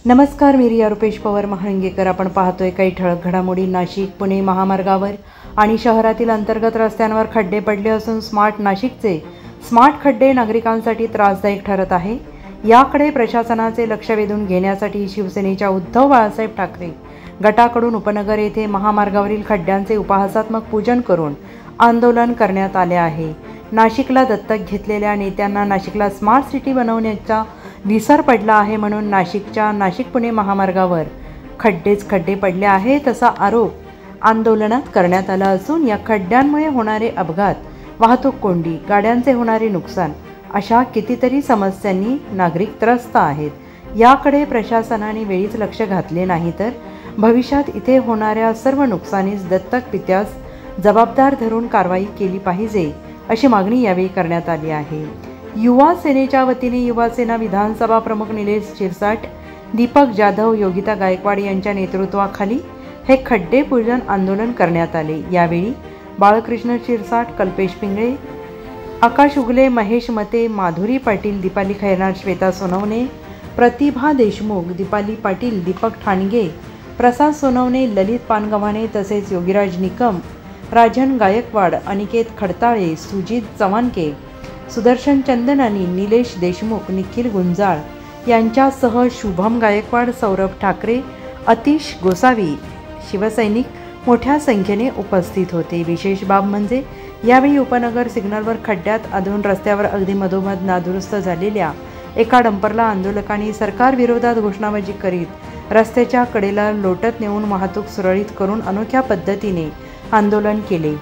नमस्कार, मी रिया रुपेश पवार महाळंगेकर. आपण पाहतोय काही ठळक घडामोडी. नाशिक पुणे महामार्गावर आणि शहरातील अंतर्गत रस्त्यांवर खड्डे पडले असून स्मार्ट नाशिकचे स्मार्ट खड्डे नागरिकांसाठी त्रासदायक ठरत आहे. याकडे प्रशासनाचे लक्ष वेधून घेण्यासाठी शिवसेनेच्या उद्धव बाळासाहेब ठाकरे गटाकडून उपनगर येथे महामार्गावरील खड्ड्यांचे उपहासात्मक पूजन करून आंदोलन करण्यात आले आहे. नाशिकला दत्तक घेतलेल्या नेत्यांना नाशिकला स्मार्ट सिटी बनवण्याचा विसर पडला आहे म्हणून नाशिकच्या नाशिक पुणे महामार्गावर खड्डे पडले आहेत असा आरोप आंदोलनात करण्यात आला असून या खड्ड्यांमुळे होणारे अपघात, वाहतूक कोंडी, गाड्यांचे होणारे नुकसान अशा कितीतरी समस्यांनी नागरिक त्रस्त आहेत. याकडे प्रशासनाने वेळीच लक्ष घातले नाही तर भविष्यात इथे होणाऱ्या सर्व नुकसानीस दत्तक पित्यास जबाबदार धरून कारवाई केली पाहिजे अशी मागणी यावेळी करण्यात आली आहे. युवा सेनेच्या वतीने युवासेना विधानसभा प्रमुख निलेश शिरसाट, दीपक जाधव, योगिता गायकवाड यांच्या नेतृत्वाखाली हे खड्डे पूजन आंदोलन करण्यात आले. यावेळी बाळकृष्ण शिरसाट, कल्पेश पिंगळे, आकाश उगले, महेश मते, माधुरी पाटील, दीपाली खैरनार, श्वेता सोनवणे, प्रतिभा देशमुख, दीपाली पाटील, दीपक ठाणगे, प्रसाद सोनवणे, ललित पानगव्हाणे तसेच योगीराज निकम, राजन गायकवाड, अनिकेत खडताळे, सुजित चव्हाणके, सुदर्शन चंदनानी, निलेश देशमुख, निखिल गुंजाळ यांच्यासह शुभम गायकवाड, सौरभ ठाकरे, अतिश गोसावी, शिवसैनिक मोठ्या संख्येने उपस्थित होते. विशेष बाब म्हणजे यावेळी उपनगर सिग्नलवर खड्ड्यात आदळून रस्त्यावर अगदी मधोमध नादुरुस्त झालेल्या एका डंपरला आंदोलकांनी सरकारविरोधात घोषणाबाजी करीत रस्त्याच्या कडेला लोटत नेऊन वाहतूक सुरळीत करून अनोख्या पद्धतीने आंदोलन केले.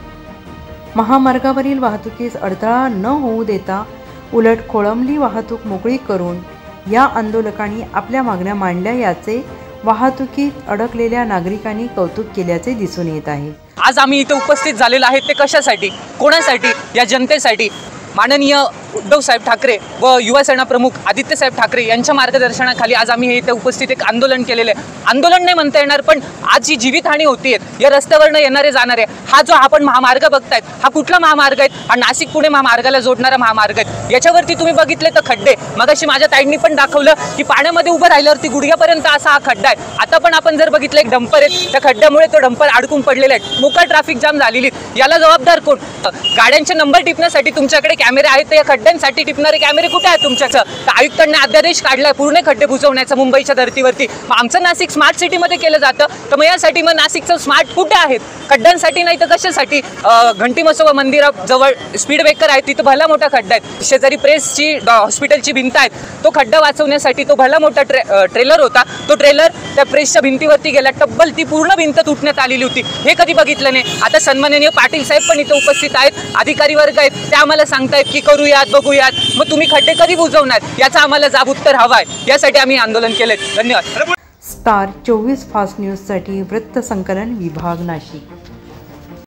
महामार्गावरील वाहतुकीस अडथळा न होऊ देता उलट खोळंबली वाहतूक मोकळी करून या आंदोलकांनी आपल्या मागण्या मांडल्या. याचे वाहतुकीत अडकलेल्या नागरिकांनी कौतुक केल्याचे दिसून येत आहे. आज आम्ही इथे उपस्थित झालेलो आहे ते कशासाठी, कोणासाठी? या जनतेसाठी. माननीय उद्धव साहेब ठाकरे व युवासेना प्रमुख आदित्य साहेब ठाकरे यांच्या मार्गदर्शनाखाली आज आम्ही हे इथे उपस्थित एक आंदोलन केलेले आहे. आंदोलन नाही म्हणता येणार, पण आज जी जीवितहानी होतीये या रस्त्यावरनं येणारे जाणारे, हा जो आपण महामार्ग बघतायत हा कुठला महामार्ग आहे? हा नाशिक पुणे महामार्गाला जोडणारा महामार्ग आहे. याच्यावरती तुम्ही बघितले तर खड्डे, मगाशी माझ्या ताईंनी पण दाखवलं की पाण्यामध्ये उभं राहिल्यावरती गुडघ्यापर्यंत असा हा खड्डा आहे. आता पण आपण जर बघितलं एक डंपर आहे, त्या खड्ड्यामुळे तो डंपर अडकून पडलेला आहे. मोठा ट्रॅफिक जाम झालेली. याला जबाबदार कोण? गाड्यांचे नंबर टिपण्यासाठी तुमच्याकडे कॅमेरे आहेत, तर या खड्ड्यांसाठी टिपणारे कॅमेरे कुठे आहेत तुमच्याचं? तर आयुक्तांनी अध्यादेश काढलाय पूर्ण खड्डे बुजवण्याचा मुंबईच्या धर्तीवरती. मग आमचं नाशिक स्मार्ट सिटीमध्ये केलं जातं, तर मग यासाठी मग नाशिकचं स्मार्ट कुठे आहेत? खड्ड्यांसाठी नाही तर कशासाठी? घंटी मसोबा मंदिराजवळ स्पीड ब्रेकर आहे, तिथं भला मोठा खड्डा आहे. शेजारी प्रेसची हॉस्पिटलची भिंत आहे, तो खड्डा वाचवण्यासाठी तो भला मोठा ट्रेलर होता. तो ट्रेलर त्या प्रेसच्या भिंतीवरती गेला, तब्बल ती पूर्ण भिंत तुटण्यात आलेली होती. हे कधी बघितलं नाही. आता सन्माननीय पाटील साहेब पण इथे उपस्थित आहेत, अधिकारी वर्ग आहेत, ते आम्हाला सांगतायत की करूयात, बघूयात. मग तुम्ही खड्डे कधी बुजवणार याचा आम्हाला जाब उत्तर हवा आहे. यासाठी आम्ही आंदोलन केले. धन्यवाद. स्टार 24 फास्ट न्यूजसाठी वृत्त संकलन विभाग, नाशिक.